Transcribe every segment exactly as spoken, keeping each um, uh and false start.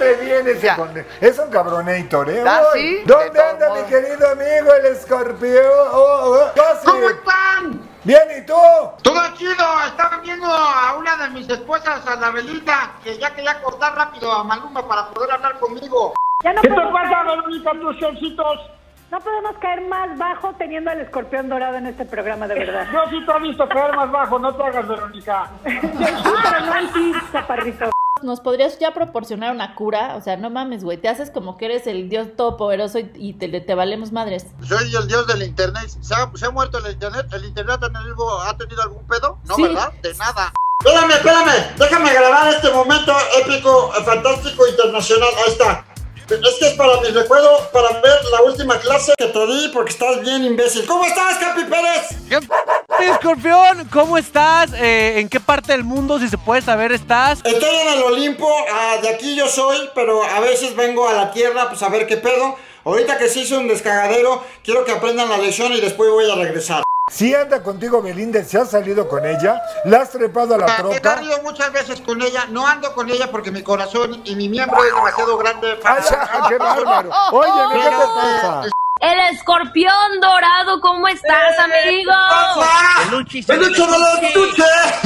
le viene ese con... Es un cabronator, ¿eh? ¿Ah, sí? ¿Dónde anda mi querido amigo el escorpión? Oh, oh, ¿Cómo están? Bien, ¿y tú? Todo chido, estaba viendo a una de mis esposas, a la Belita, que ya quería cortar rápido a Maluma para poder hablar conmigo. Ya no ¿Qué te podemos pasa, caer, Verónica, tus shortcitos? no podemos caer más bajo teniendo al escorpión dorado en este programa, de verdad. Yo sí te he visto caer más bajo, no te hagas, Verónica. Yo sí, pero no en ti, chaparrito. ¿Nos podrías ya proporcionar una cura? O sea, no mames, güey, te haces como que eres el dios todopoderoso y, y te, te valemos madres. Soy el dios del internet. ¿Se ha, se ha muerto el internet? ¿El internet ha tenido, ha tenido algún pedo? No, Sí. ¿verdad? De nada. Espérame, espérame, déjame grabar este momento épico, fantástico, internacional. Ahí está. Es que es para mi recuerdo, para ver la última clase que te di, porque estás bien imbécil. ¿Cómo estás, Capi Pérez? ¿Qué p Escorpión? ¿Cómo estás? Eh, ¿En qué parte del mundo, si se puede saber, estás? Estoy en el Olimpo, ah, de aquí yo soy, pero a veces vengo a la tierra, pues a ver qué pedo. Ahorita que se hizo un descagadero, quiero que aprendan la lección y después voy a regresar. Si anda contigo Belinda, ¿se ha salido con ella? ¿La has trepado a la He troca? salido muchas veces con ella, no ando con ella porque mi corazón y mi miembro es demasiado grande. ¡Ay, ya, qué bárbaro! Oye, ¿qué te pasa? El escorpión dorado, ¿cómo estás, amigo? ¡Peluche de los estuche!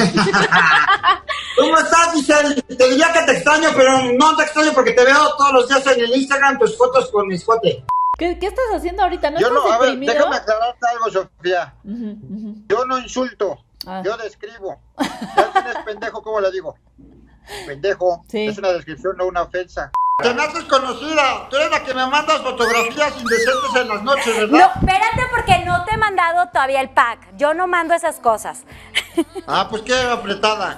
¿Cómo estás, Giselle? Te diría que te extraño, pero no te extraño porque te veo todos los días en el Instagram tus fotos con mis cuates. ¿Qué, ¿Qué estás haciendo ahorita? ¿No Yo estás no, a ver, deprimido? déjame aclararte algo, Sofía. Uh-huh, uh-huh. Yo no insulto, Ah. yo describo. Si alguien es pendejo, ¿cómo le digo? Pendejo, Sí. es una descripción, no una ofensa. Te me haces conocida, tú eres la que me mandas fotografías indecentes en las noches, ¿verdad? No, espérate porque no te he mandado todavía el pack. Yo no mando esas cosas. Ah, pues qué apretada.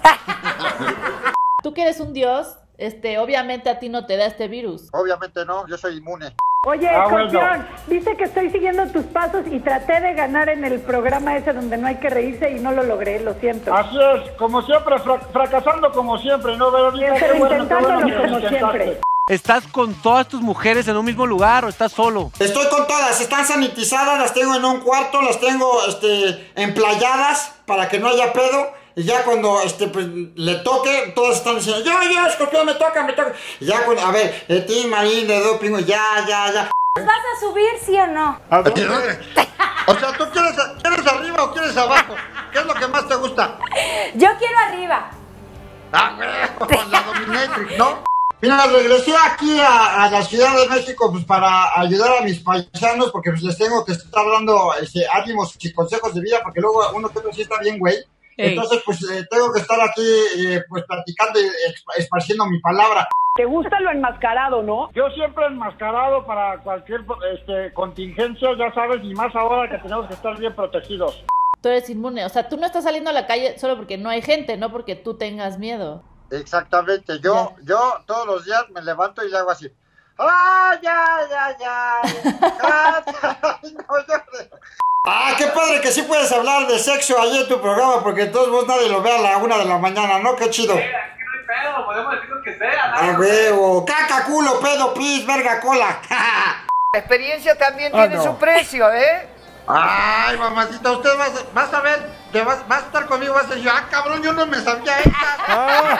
Tú que eres un dios, este, obviamente a ti no te da este virus. Obviamente no, yo soy inmune. Oye, Ah, escorpión, bueno. viste que estoy siguiendo tus pasos y traté de ganar en el programa ese donde no hay que reírse y no lo logré, lo siento. Así es, como siempre, fra fracasando como siempre, ¿no, Verónica? Pero Qué bueno, qué intentándolo bueno que como lo intentaste. siempre. ¿Estás con todas tus mujeres en un mismo lugar o estás solo? Estoy con todas, están sanitizadas, las tengo en un cuarto, las tengo este, emplayadas para que no haya pedo. Y ya cuando este, pues, le toque, todas están diciendo, yo, yo, escorpión, me toca, me toca. Y ya cuando, a ver, de ti, Marín, de doping, ya, ya, ya. ¿Vas a subir, sí o no? ¿A dónde? O sea, ¿tú quieres, quieres arriba o quieres abajo? ¿Qué es lo que más te gusta? Yo quiero arriba. Ah, güey, la dominatrix, ¿no? Mira, regresé aquí a, a la Ciudad de México pues para ayudar a mis paisanos porque pues les tengo que estar dando este, ánimos y consejos de vida porque luego uno que otro sí está bien, güey. Ey. Entonces, pues eh, tengo que estar aquí eh, pues platicando y esparciendo mi palabra. ¿Te gusta lo enmascarado, no? Yo siempre enmascarado para cualquier este, contingencia, ya sabes, y más ahora que tenemos que estar bien protegidos. Tú eres inmune, o sea, tú no estás saliendo a la calle solo porque no hay gente, no porque tú tengas miedo. Exactamente, yo, yo todos los días me levanto y le hago así. ¡Ah, ya, ya, ya! ¡Ah, ya! No, yo... Ah, qué padre que sí puedes hablar de sexo ahí en tu programa, porque todos vos nadie lo ve a la una de la mañana, ¿no? ¡Qué chido! Sí, aquí no hay pedo, podemos decir lo que sea. ¡Ah, huevo! ¡Caca, culo, pedo, pis, verga, cola! La experiencia también Ah, tiene no. su precio, ¿eh? Ay, mamacita, usted va, vas a ver, te vas, vas a estar conmigo, vas a decir, ah, cabrón, yo no me sabía esta.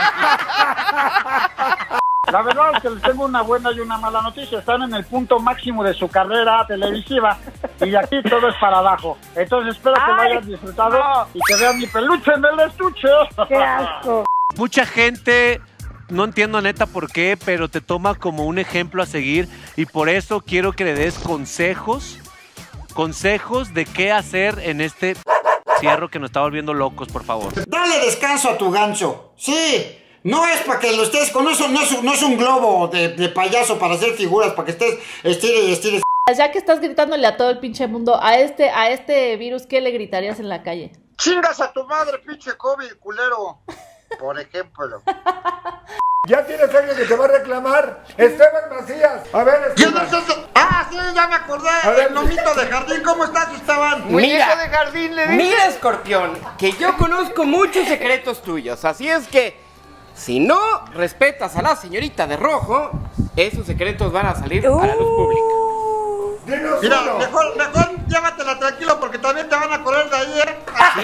La verdad es que les tengo una buena y una mala noticia. Están en el punto máximo de su carrera televisiva y aquí todo es para abajo. Entonces espero que lo Ay, hayan disfrutado no. y que vean mi peluche en el estuche. ¡Qué asco! Mucha gente, no entiendo neta por qué, pero te toma como un ejemplo a seguir y por eso quiero que le des consejos, consejos de qué hacer en este cierro que nos está volviendo locos, por favor. Dale descanso a tu gancho, sí. No es para que lo estés con eso, no es, no es un globo de, de payaso para hacer figuras, para que estés estire y estire. Ya que estás gritándole a todo el pinche mundo, a este, a este virus, ¿qué le gritarías en la calle? ¡Chingas a tu madre, pinche COVID, culero! Por ejemplo. ¿Ya tienes alguien que te va a reclamar? Esteban Macías. A ver, ¿Quién Esteban. es ese? Ah, sí, ya me acordé. A ver. El nomito de jardín, ¿cómo estás, Esteban? Muñeco de jardín, le dice. Mira, escorpión, que yo conozco muchos secretos tuyos, así es que si no respetas a la señorita de rojo, esos secretos van a salir Uh. a la luz pública. Dinos Mira, uno. mejor, mejor llévatela tranquilo porque también te van a correr de ahí, ¿eh? Sí,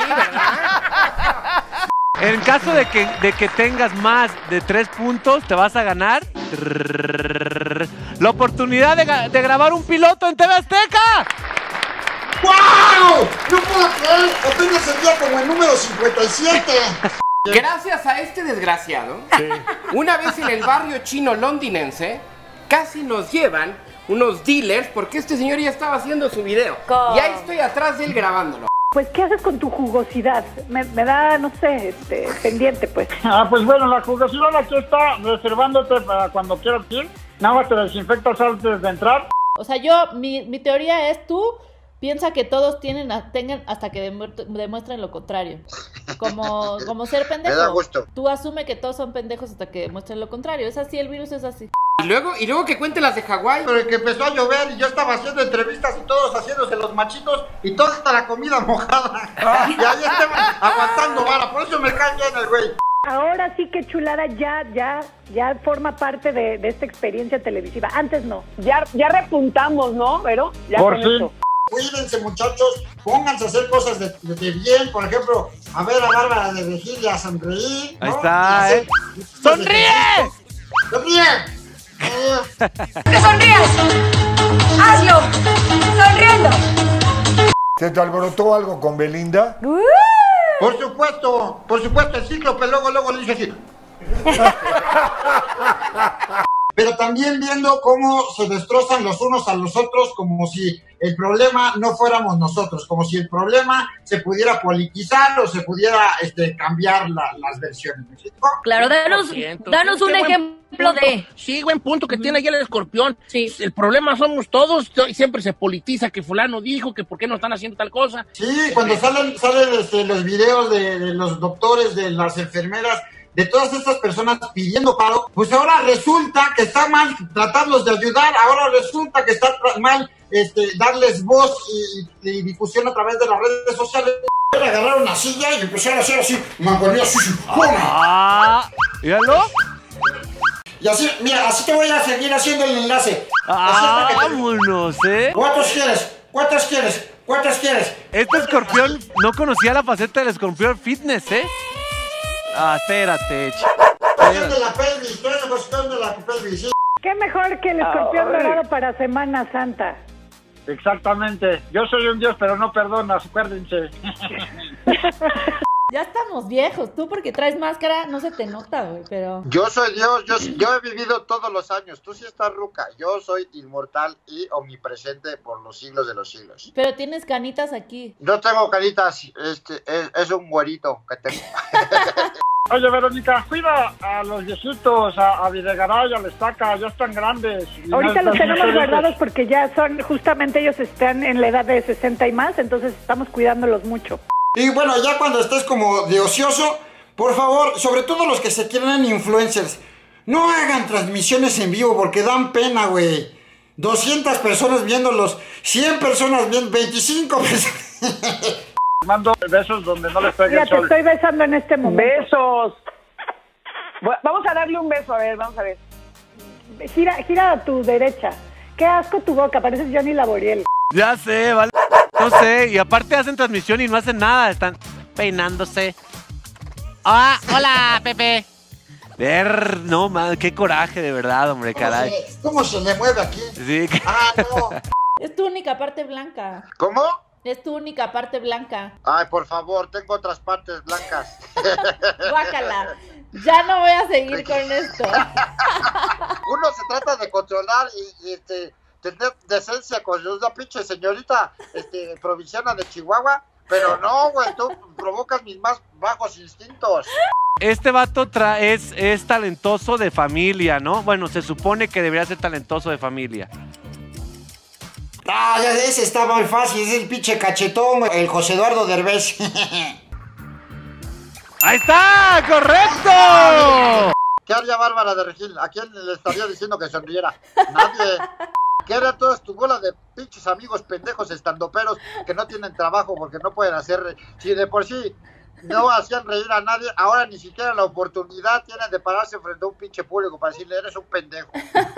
¿verdad? En caso de que, de que tengas más de tres puntos, te vas a ganar La oportunidad de, de grabar un piloto en T V Azteca. ¡Wow! No puedo creer, apenas sería como el número cincuenta y siete. Gracias a este desgraciado, sí. Una vez en el barrio chino londinense, casi nos llevan unos dealers porque este señor ya estaba haciendo su video. ¿Cómo? Y ahí estoy atrás de él grabándolo. Pues, ¿qué haces con tu jugosidad? Me, me da, no sé, este, pendiente, pues. Ah, pues bueno, la jugosidad aquí está, reservándote para cuando quieras ir. Nada más te desinfectas antes de entrar. O sea, yo, mi, mi teoría es tú piensa que todos tienen a, tengan hasta que demuestren lo contrario. Como, como ser pendejo. Me da gusto. Tú asume que todos son pendejos hasta que demuestren lo contrario. Es así, el virus es así. Y luego, y luego que cuente las de Hawái. Pero que empezó a llover y yo estaba haciendo entrevistas y todos haciéndose los machitos y toda la comida mojada. Y ahí estaban aguantando vara, por eso me cae bien el güey. Ahora sí que chulada ya, ya, ya forma parte de, de esta experiencia televisiva. Antes no. Ya, ya repuntamos, ¿no? Pero ya por con sí. esto. Cuídense, muchachos, pónganse a hacer cosas de, de, de bien, por ejemplo, a ver a Bárbara de Regil y a sonreír, ¿no? Ahí está, ¿eh? ¡Sonríe! ¡Sonríe! ¡Que sonrías! ¡Hazlo! ¡Sonriendo! ¿Se te alborotó algo con Belinda? Uh. Por supuesto, por supuesto, el cíclope luego, luego le dice así. Pero también viendo cómo se destrozan los unos a los otros como si el problema no fuéramos nosotros, como si el problema se pudiera politizar o se pudiera este, cambiar la, las versiones. ¿Me explico? Claro, danos, danos un ejemplo de... Sí, buen punto que tiene ahí el escorpión. Sí. El problema somos todos, y siempre se politiza que fulano dijo, que por qué no están haciendo tal cosa. Sí, cuando salen, salen este, los videos de, de los doctores, de las enfermeras, de todas estas personas pidiendo paro, pues ahora resulta que está mal tratarlos de ayudar, ahora resulta que está mal este, darles voz y, y difusión a través de las redes sociales. Agarraron una silla y empezaron a hacer así, mangonía así, ¡ah! ¿Míralo? Y así, mira, así te voy a seguir haciendo el enlace. ¡Ah, vámonos, eh! ¿Cuántos quieres? ¿Cuántos quieres? ¿Cuántos quieres? Este escorpión, no conocía la faceta del escorpión fitness, ¿eh? Ah, espérate, ch... de la pelvis, tú eres el escorpión de la pelvis, sí. Qué mejor que el escorpión dorado para Semana Santa. Exactamente. Yo soy un dios, pero no perdonas, acuérdense. Ya estamos viejos. Tú porque traes máscara no se te nota, güey, pero... Yo soy Dios, yo, yo he vivido todos los años. Tú sí estás ruca. Yo soy inmortal y omnipresente por los siglos de los siglos. Pero tienes canitas aquí. No tengo caritas, este, es, es un güerito que tengo. Oye, Verónica, cuida a los viejitos, a, a Videgaray, a la Estaca, ya están grandes. Ahorita los tenemos guardados porque ya son, justamente ellos están en la edad de sesenta y más, entonces estamos cuidándolos mucho. Y bueno, ya cuando estés como de ocioso, por favor, sobre todo los que se quieren influencers, no hagan transmisiones en vivo porque dan pena, güey. doscientas personas viéndolos, cien personas viendo, veinticinco personas. Mando besos donde no les pegue Mira, el sol. te estoy besando en este momento. ¡Besos! Vamos a darle un beso, a ver, vamos a ver. Gira, gira a tu derecha. Qué asco tu boca, pareces Johnny Laboriel. Ya sé, vale. No sé, y aparte hacen transmisión y no hacen nada, están peinándose. Ah, hola, Pepe. Ver, no, man, qué coraje, de verdad, hombre, caray. ¿Cómo se, cómo se le mueve aquí? Sí. Ah, no. Es tu única parte blanca. ¿Cómo? Es tu única parte blanca. Ay, por favor, tengo otras partes blancas. Guácala. Ya no voy a seguir con esto. Uno se trata de controlar y, y este, tener decencia con una pinche señorita este, provinciana de Chihuahua, pero no, güey, tú provocas mis más bajos instintos. Este vato tra es, es talentoso de familia, ¿no? Bueno, se supone que debería ser talentoso de familia. Ah, ese está muy fácil, es el pinche cachetón, el José Eduardo Derbez. ¡Ahí está! ¡Correcto! ¿Qué haría Bárbara de Regil? ¿A quién le estaría diciendo que sonriera? Nadie. ¿Qué haría toda tu bola de pinches amigos pendejos estandoperos que no tienen trabajo porque no pueden hacer... Si de por sí no hacían reír a nadie, ahora ni siquiera la oportunidad tienen de pararse frente a un pinche público para decirle, eres un pendejo.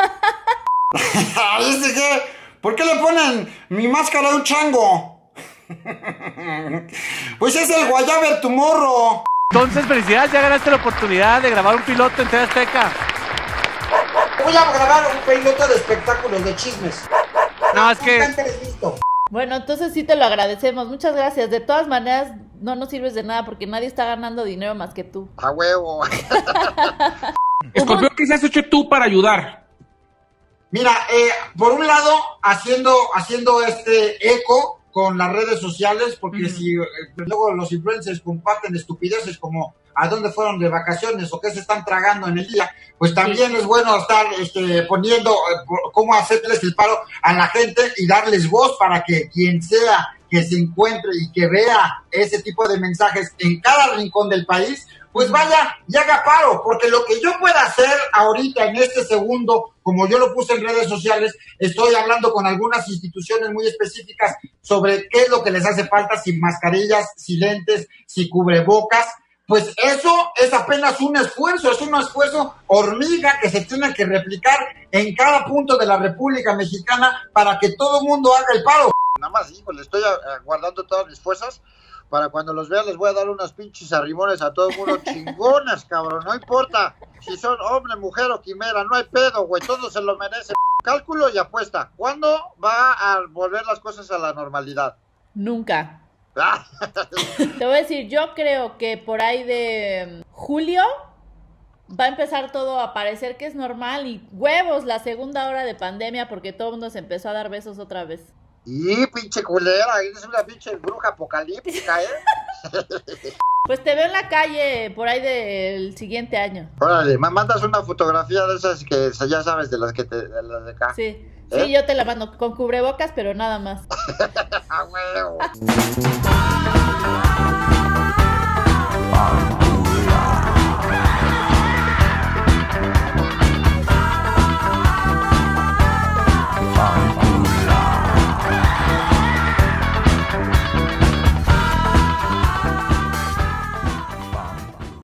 ¿Viste qué? ¿Por qué le ponen mi máscara a un chango? Pues es el Guayaber tu morro. Entonces, felicidades, ya ganaste la oportunidad de grabar un piloto en T V Azteca. Voy a grabar un piloto de espectáculos de chismes. No, es que... Bueno, entonces sí te lo agradecemos. Muchas gracias. De todas maneras, no nos sirves de nada porque nadie está ganando dinero más que tú. A huevo. Escorpión, ¿qué se has hecho tú para ayudar? Mira, eh, por un lado, haciendo, haciendo este eco con las redes sociales, porque uh-huh. si eh, luego los influencers comparten estupideces como a dónde fueron de vacaciones o qué se están tragando en el día, pues también sí. es bueno estar este, poniendo eh, cómo hacerles el paro a la gente y darles voz para que quien sea que se encuentre y que vea ese tipo de mensajes en cada rincón del país, pues vaya y haga paro, porque lo que yo pueda hacer ahorita en este segundo, como yo lo puse en redes sociales, estoy hablando con algunas instituciones muy específicas sobre qué es lo que les hace falta, sin mascarillas, sin lentes, sin cubrebocas, pues eso es apenas un esfuerzo, es un esfuerzo hormiga que se tiene que replicar en cada punto de la República Mexicana para que todo el mundo haga el paro. Nada más, hijo, le estoy guardando todas mis fuerzas para cuando los vea les voy a dar unas pinches arrimones a todo el mundo chingonas, cabrón, no importa si son hombre, mujer o quimera, no hay pedo, güey, todo se lo merece. Cálculo y apuesta, ¿cuándo va a volver las cosas a la normalidad? Nunca. Te voy a decir, yo creo que por ahí de julio va a empezar todo a parecer que es normal y huevos la segunda hora de pandemia porque todo el mundo se empezó a dar besos otra vez. Y pinche culera, eres una pinche bruja apocalíptica, ¿eh? Pues te veo en la calle por ahí del siguiente año. Órale, me mandas una fotografía de esas que ya sabes, de las que te, de las de acá. Sí, ¿Eh? sí, yo te la mando con cubrebocas, pero nada más. ¡A huevo!